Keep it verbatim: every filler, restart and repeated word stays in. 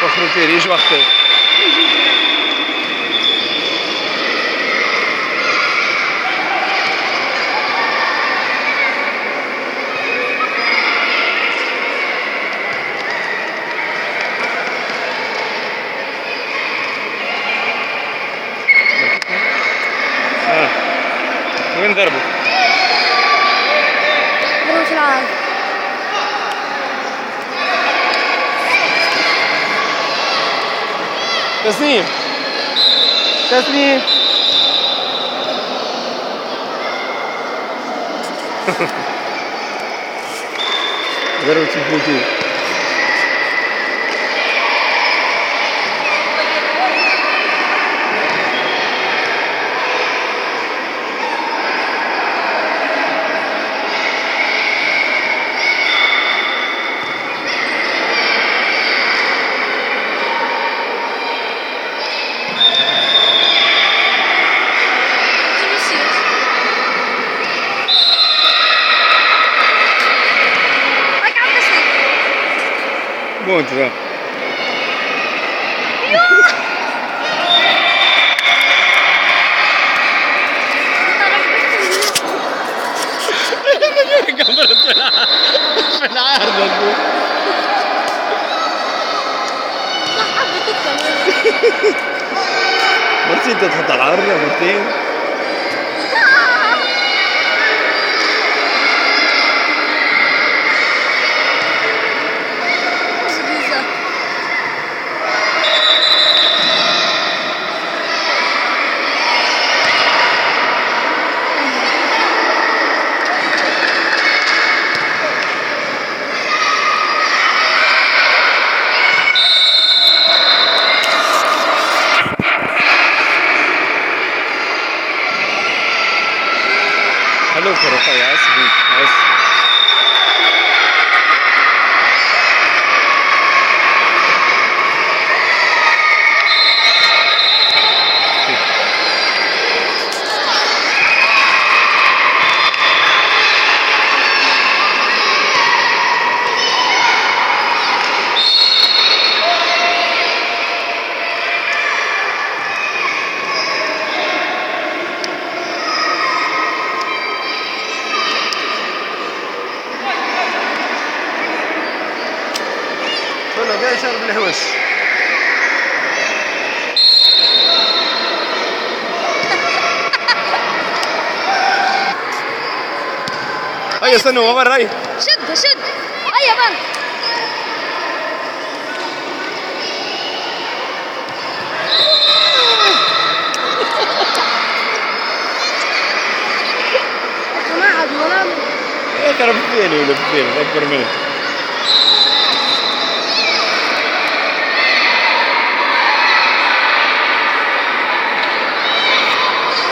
واخر كيريج وقتي اه وين ضربوا؟ ضربوا في العالم. تسليم تسليم ضربت في البوتين. بونت ذا في العارضة مرتين تضغط على العارضة مرتين. حلو فرقة يا اسمي عايز شنو قاعد يشرب الهوش. هيا استنوا برا هيا شد شد هيا برا. ما عاد ولا يا خرب فيني ولا فين اكبر منه.